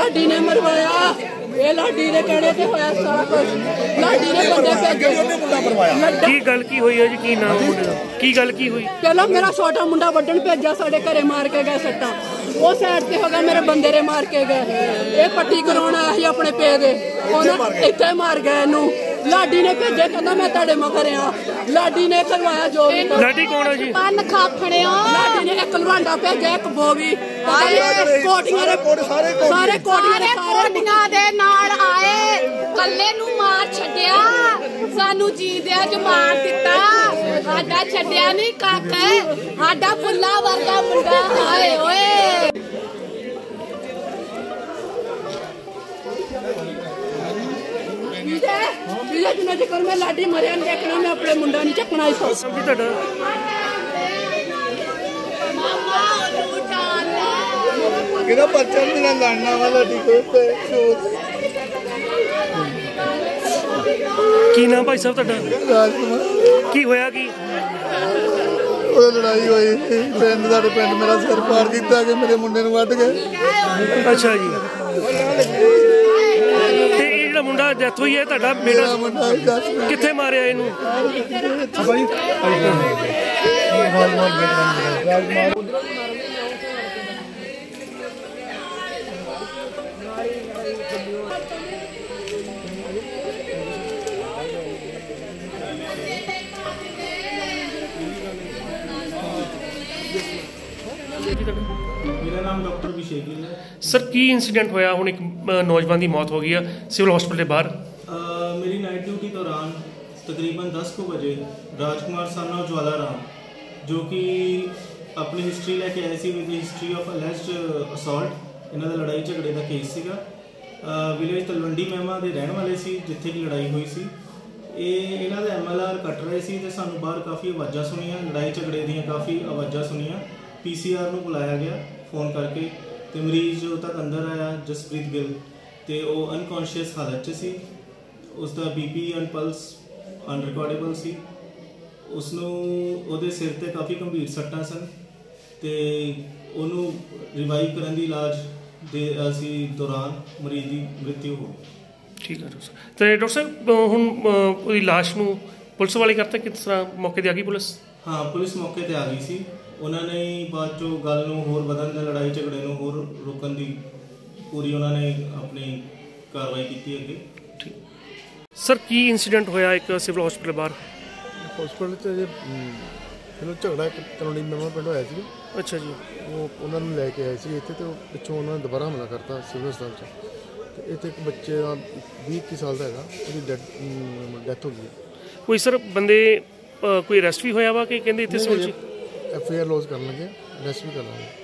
ਲਾਡੀ ਨੇ ਮਰਵਾਇਆ, ਇਹ ਲਾਡੀ ਦੇ ਕਹਿਣੇ ਤੇ ਹੋਇਆ ਸਾਰਾ ਕੁਝ। ਲਾਡੀ ਨੇ ਬੰਦੇ ਭੇਜੇ। ਕੀ ਗੱਲ ਕੀ ਹੋਈ ਹੈ ਜੀ? ਕੀ ਨਾਮ ਮੁੰਡੇ ਦਾ? ਕੀ ਗੱਲ ਕੀ ਹੋਈ? ਪਹਿਲਾਂ ਮੇਰਾ ਛੋਟਾ ਮੁੰਡਾ ਵੱਢਣ ਭੇਜਿਆ, ਸਾਡੇ ਘਰੇ ਮਾਰ ਕੇ ਗਏ ਸੱਟਾਂ। ਉਹ ਸਾਈਡ ਤੇ ਹੋ ਗਿਆ, ਮੇਰੇ ਬੰਦੇ ਦੇ ਮਾਰ ਕੇ ਗਏ। ਇਹ ਪੱਟੀ ਕਰਾਉਣ ਆਇਆ ਸੀ ਆਪਣੇ ਪੇ ਦੇ, ਉਹਨਾਂ ਇੱਥੇ ਮਾਰ ਗਏ ਇਹਨੂੰ। ਲਾਡੀ ਨੇ ਭੇਜੇ, ਕਹਿੰਦਾ ਮੈਂ ਤੁਹਾਡੇ ਮਗਰ ਆ। ਲਾਡੀ ਨੇ ਕਰਵਾਇਆ ਜੋ ਵੀ। ਲਾਡੀ ਕੌਣ ਹੈ ਜੀ? ਪੰਨ ਖਾਫੜਿਓ। ਲਾਡੀ ਨੇ ਇੱਕ ਲਵਾਂਡਾ ਭੇਜਿਆ, ਇੱਕ ਬੋਵੀ। ਕੋਟੀਆਂ ਦੇ ਸਾਰੇ ਕੋਟੀਆਂ ਦੇ ਨਾਲ ਆਏ, ਕੱਲੇ ਨੂੰ ਮਾਰ ਛੱਡਿਆ, ਸਾਨੂੰ ਜੀਂਦਿਆਂ ਚ ਮਾਰ ਦਿੱਤਾ। ਸਾਡਾ ਛੱਡਿਆ ਨਹੀਂ ਕੱਖ, ਸਾਡਾ ਫੁੱਲਾ ਵਰਗਾ ਮੁੰਡਾ। ਹਾਏ ਓਏ ਜਿੰਨਾ ਚਿਰ ਮੈਂ ਲਾਡੀ ਮਰਿਆ ਨਹੀਂ ਦੇਖਣਾ, ਮੈਂ ਆਪਣੇ ਮੁੰਡਾ ਨਹੀਂ ਚੱਕਣਾ। ਇਸ ਤੁਹਾਡਾ ਕਿਹਦਾ ਪਰਚਾ ਮੇਰਾ ਲੜਨਾ ਵਾਲਾ ਕੀ ਨਾਮ ਭਾਈ ਸਾਹਿਬ ਤੁਹਾਡਾ? ਰਾਜਕੁਮਾਰ। ਕੀ ਹੋਇਆ ਕੀ? ਉਹ ਲੜਾਈ ਹੋਈ ਪਿੰਡ, ਸਾਡੇ ਪਿੰਡ ਮੇਰਾ ਸਿਰ ਪਾੜ ਕੀਤਾ ਕਿ ਮੇਰੇ ਮੁੰਡੇ ਨੂੰ ਵੱਢ ਗਏ। ਅੱਛਾ ਜੀ। ਤੇ ਇਹ ਜਿਹੜਾ ਮੁੰਡਾ ਡੈਥ ਹੋਈ ਹੈ ਤੁਹਾਡਾ ਬੇਟਾ, ਮੁੰਡਾ ਕਿੱਥੇ ਮਾਰਿਆ ਇਹਨੂੰ? मेरा नाम डॉक्टर अभिषेक है। सर की इंसीडेंट होया? हुण एक नौजवान की मौत हो गई है सिविल हॉस्पिटल के बाहर। मेरी नाइट ड्यूटी दौरान तकरीबन 10 को बजे राजकुमार सन ऑफ ज्वाला राम, जो कि अपनी हिस्ट्री लैके आए सी with history of alleged assault, इन्हों का लड़ाई झगड़े का केस सीगा। विलेज तलवंडी महमा के रहने वाले सी, जिथे की लड़ाई हुई सी। इन्हों का MLR कट रहे थे तो सानू बाहर काफ़ी आवाज़ा सुनिया, लड़ाई झगड़े दी काफ़ी आवाज़ा सुनिया। PCR ਨੂੰ बुलाया गया फोन करके, तो मरीज जो तक अंदर आया जसप्रीत गिल, तो वह अनकॉन्शियस हालत च सी। उसका BP एंड पल्स अनरिकॉर्डेबल सी। उसनों ਉਹਦੇ सिर ते काफ़ी गंभीर सट्टां सन, तो ਉਹਨੂੰ रिवाइव करने की इलाज ਦੇ ਅਸੀਂ दौरान मरीज की मृत्यु हो गई। ठीक है डॉक्टर। तो डॉक्टर साहब ਹੁਣ ਉਹਦੀ ਲਾਸ਼ ਨੂੰ ਪੁਲਿਸ ਵਾਲੇ ਕਰਤਾ ਕਿਸ ਤਰ੍ਹਾਂ? ਮੌਕੇ ਤੇ ਆ ਗਈ ਪੁਲਿਸ? हाँ, पुलिस मौके पर आ गई सी। उन्होंने बाद चो गल नूं होर वधन ते लड़ाई झगड़े नूं होर रोकण दी पूरी उन्होंने अपनी कार्रवाई की अगे। ठीक सर, की इंसीडेंट होया एक सिविल हॉस्पिटल बाहर? हॉस्पिटल च चलो झगड़ा एक तलवंडी महमा पिंड होया सी। अच्छा जी। ਉਹ ਉਹਨਾਂ ਨੂੰ ਲੈ ਕੇ ਆਏ ਸੀ ਇੱਥੇ, ਤੇ ਪਿੱਛੋਂ ਉਹਨਾਂ ਨੇ ਦੁਬਾਰਾ ਹਮਲਾ ਕਰਤਾ ਸਿਵਲ ਹਸਪਤਾਲ 'ਚ। ਤੇ ਇੱਥੇ ਇੱਕ ਬੱਚੇ ਦਾ 20 ਸਾਲ ਦਾ ਹੈਗਾ, ਉਹਦੀ ਡੈਥ ਹੋ ਗਈ। ਕੋਈ ਸਰ ਬੰਦੇ ਕੋਈ ਅਰੈਸਟ ਵੀ ਹੋਇਆ ਵਾ ਕਿ ਕਹਿੰਦੇ ਇੱਥੇ ਸੋਚ FIR ਲੌਜ ਕਰਨ ਲੱਗੇ, ਅਰੈਸਟ ਵੀ ਕਰ ਲਾਂਗੇ।